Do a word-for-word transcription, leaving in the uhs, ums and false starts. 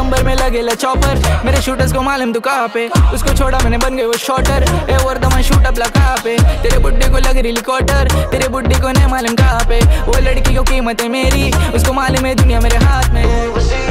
Number में लगे ला chopper, मेरे शूटर्स को मालूम तू कहाँ पे, उसको छोड़ा मैंने बन गए वो शॉटर। ए वर्धमान शूट अप ला कहाँ पे, तेरे बुड्ढे को लग रही क्वार्टर, तेरे बुड्ढे को नहीं मालूम कहाँ पे, वो लड़की को कीमत है मेरी, उसको मालूम है दुनिया मेरे हाथ में।